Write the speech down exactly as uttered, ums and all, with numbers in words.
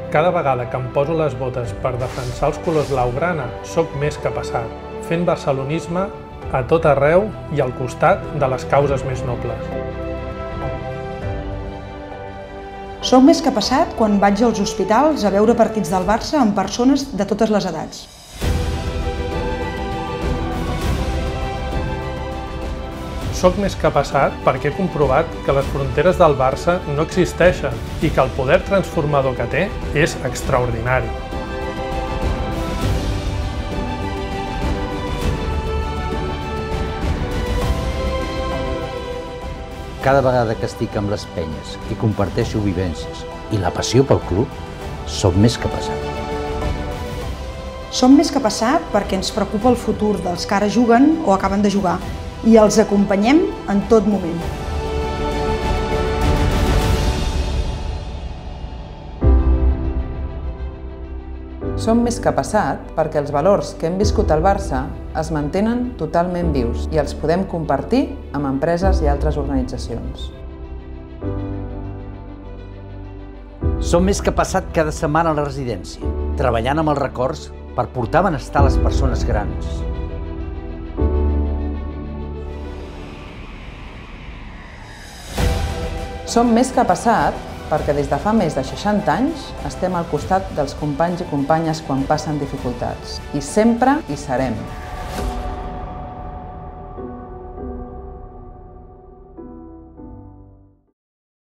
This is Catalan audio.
Cada vegada que em poso les botes per defensar els colors blaugrana, sóc més que passat, fent barcelonisme a tot arreu i al costat de les causes més nobles. Soc més que passat quan vaig als hospitals a veure partits del Barça amb persones de totes les edats. Soc més que passat perquè he comprovat que les fronteres del Barça no existeixen i que el poder transformador que té és extraordinari. Cada vegada que estic amb les penyes i comparteixo vivències i la passió pel club, soc més que passat. Som més que passat perquè ens preocupa el futur dels que ara juguen o acaben de jugar i els acompanyem en tot moment. Som més que passat perquè els valors que hem viscut al Barça es mantenen totalment vius i els podem compartir amb empreses i altres organitzacions. Som més que passat cada setmana a la residència, treballant amb els records per portar benestar a les persones grans. Som més que passat perquè des de fa més de seixanta anys estem al costat dels companys i companyes quan passen dificultats i sempre hi serem.